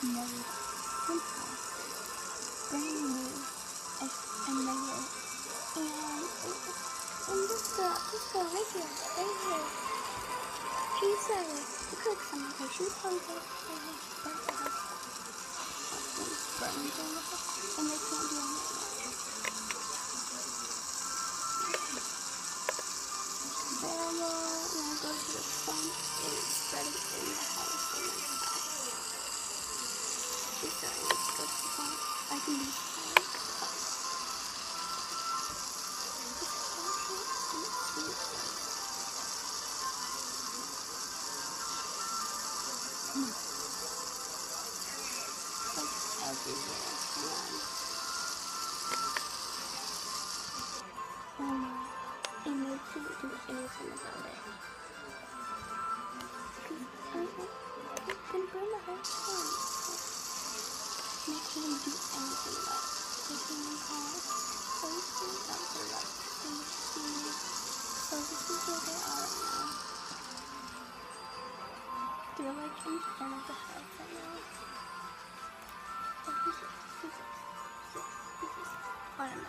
made simple, brand new, and regular. And this girl right here, she said, look like something, she was probably like, and they can't do anything. Grandma, when I go to the front, it's spreading in the house on my side. She's starting to go to the front. I can be fine. Everywhere. And they can't do anything about it. Because I'm gonna burn the whole thing. They can't do anything about it. They can't call places that they're like safety. So this is where they are right now. They're like in front of the house right now. Who's this? I don't know.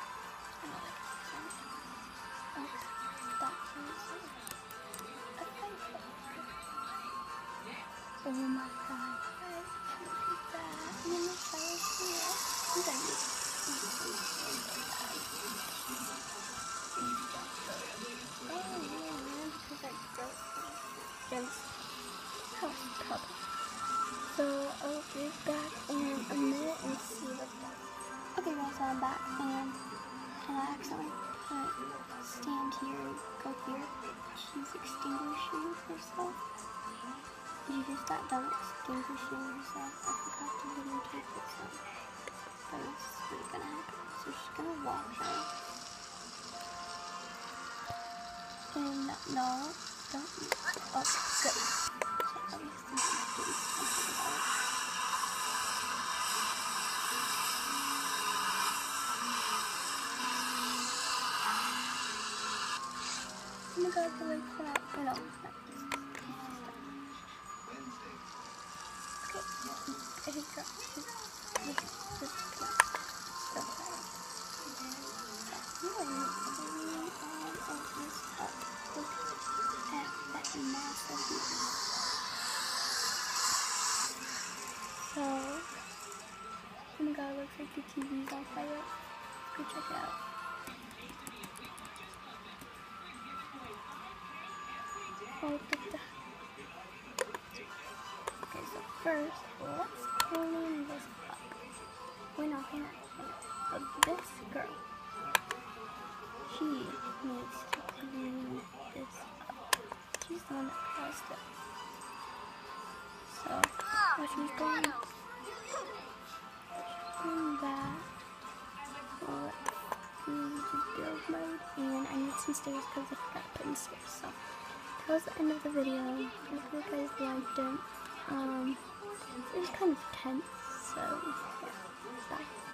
Oh my god, look at that. And then the fellow's here. I'm gonna use because I broke house cup. So I'll be back in a minute and see what's done. Okay guys, so I'm back and I accidentally put stand here, go here. She's extinguishing herself. You just got done extinguishing herself. I forgot to videotape this one. But this is what's gonna happen. So she's gonna walk her. And no, don't. Oh, good. So at least this is doing something about it. Oh my god, the legs are out. I know. I think that just So, oh my god, it looks like the TV's on fire. Go check it out. Oh, look at that. Okay, so first, let's clean this up. Wait, no, hang on. But this girl, she needs to clean this up. She's the one that caused it. So, while she's going that, let's do build mode, and I need some stairs because I forgot to put in stairs. So, that was the end of the video. I hope you guys liked it. It was kind of tense, so yeah, bye.